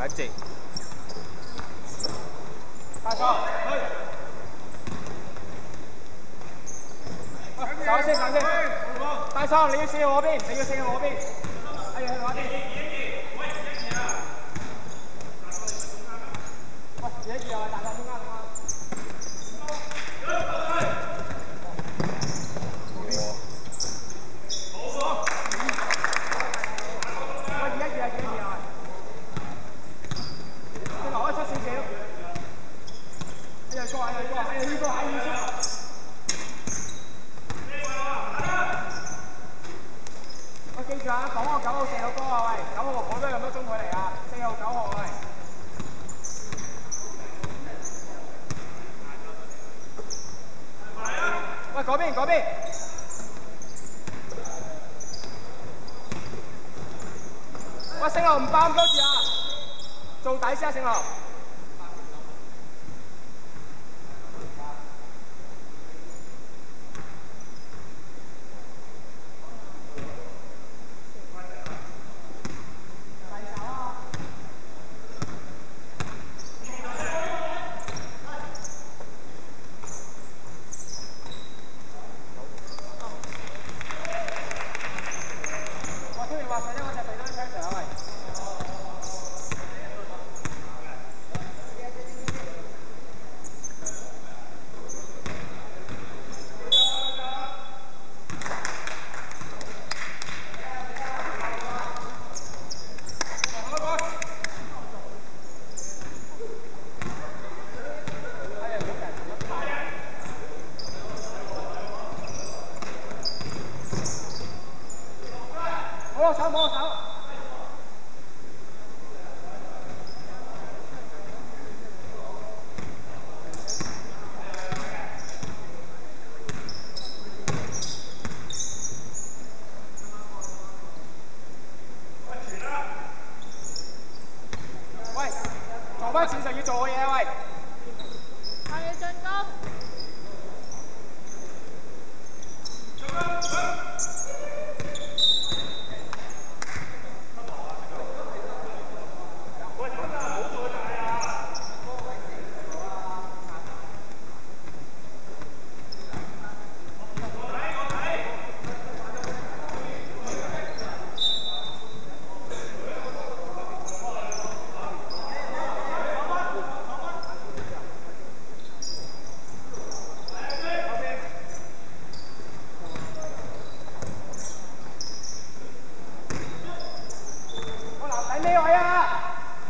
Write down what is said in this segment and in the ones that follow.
直。 大叔，走先，走先。大叔，你要射我邊，你要射我邊。哎呀，去我邊。喂，野住啊，大家中間，中間。記住啊，講個9號射到波啊，喂，9號我都有咁多中距離啊，4號9號喂。喂，嗰邊嗰邊。喂，聖豪唔爆咁多字啊，做底先啊，聖豪。冇手冇手。喂，做翻正常要做嘅嘢，喂。 我要進攻。喺咩位啊？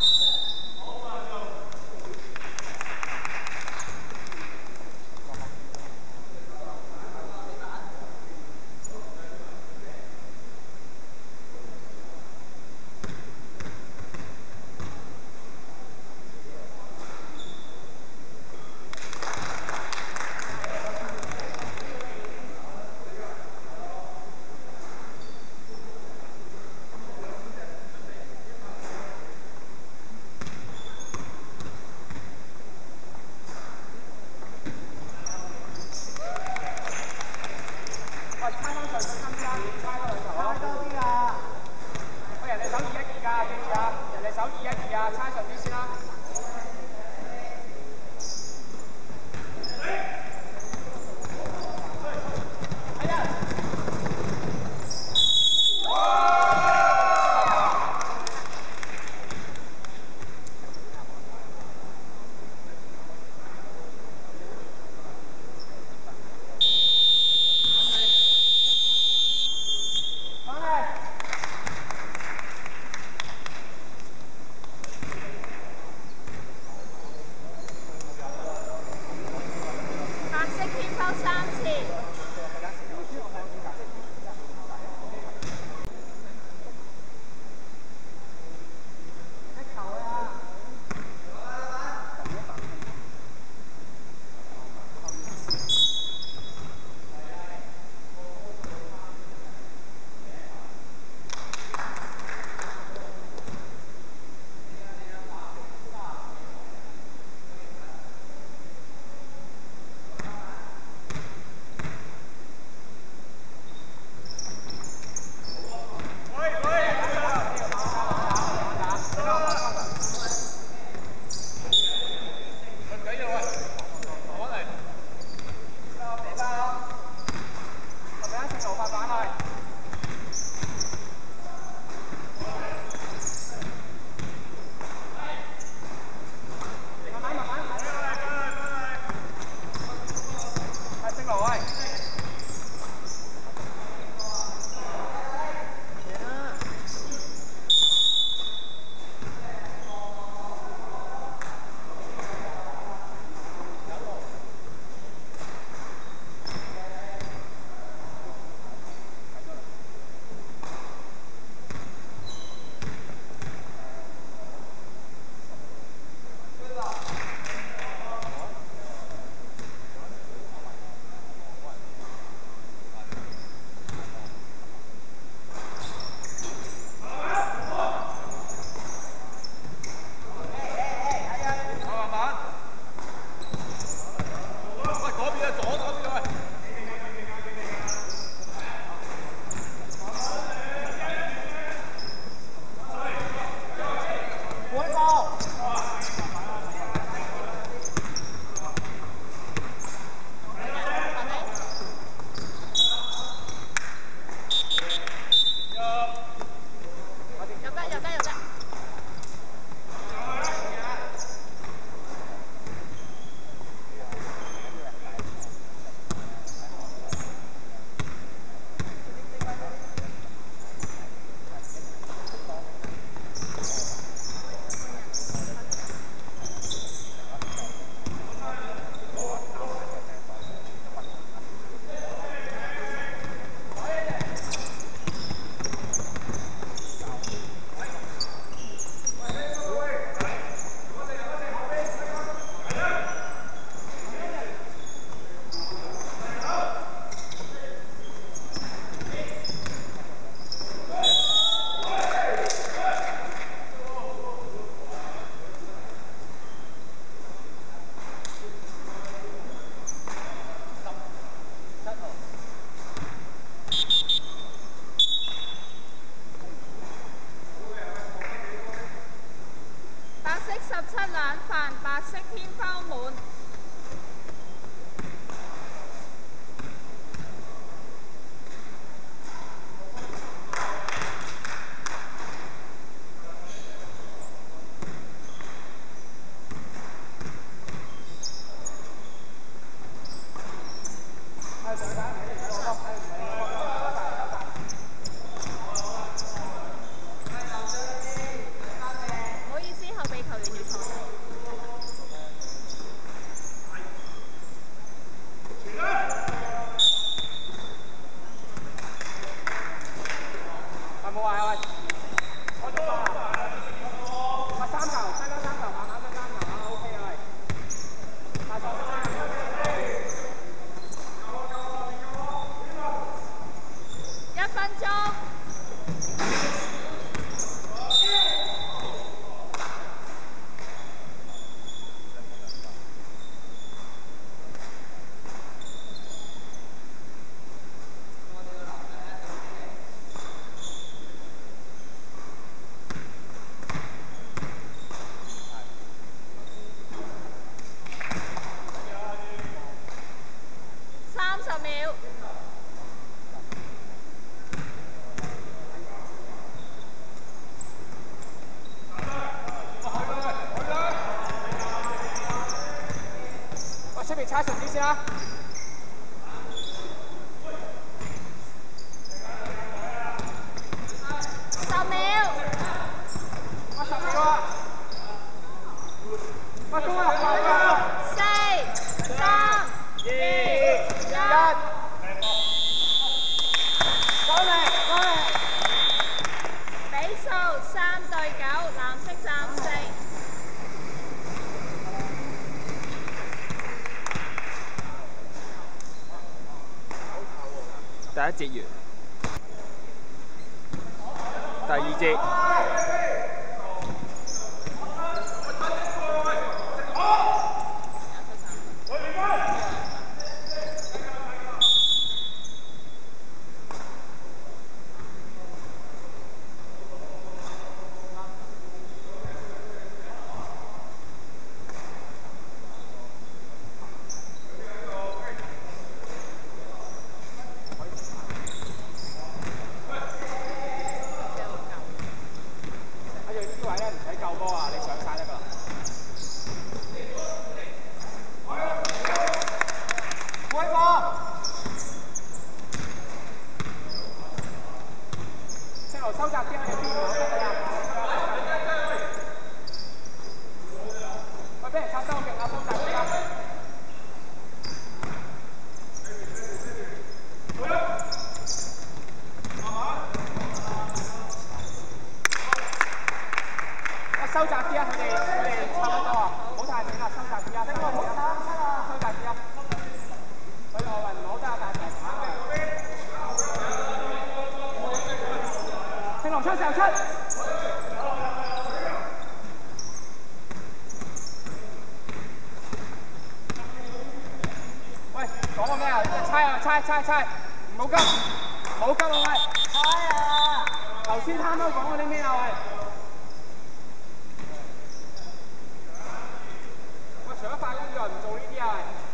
喂，猜翻上去參加，猜多兩球啊！猜多啲啊！喂，人哋手2-1-2㗎，記住啊！人哋手2-1-2啊，猜上啲先啦。白色偏拋3次。 路喂。 17冷飯，白色天花滿。唔好意思，後備球員要坐低。 係冇話喂，我做啊！喂，三球，新增三球，慢慢增三球啊 ，OK 啊喂。大錯 1分鐘。30秒。 喂，出邊猜順啲先啦。 10秒。 喂，10秒啊！喂，攻啊！快啊 4、3、2、1。 過嚟，過嚟。 比數3-9，藍色暫時。 第一節完，第二節。 猜，唔好急，唔好急啊喂！猜啊！頭先啱啱講嗰啲咩啊喂？喂，除咗發音以外，唔做呢啲啊喂！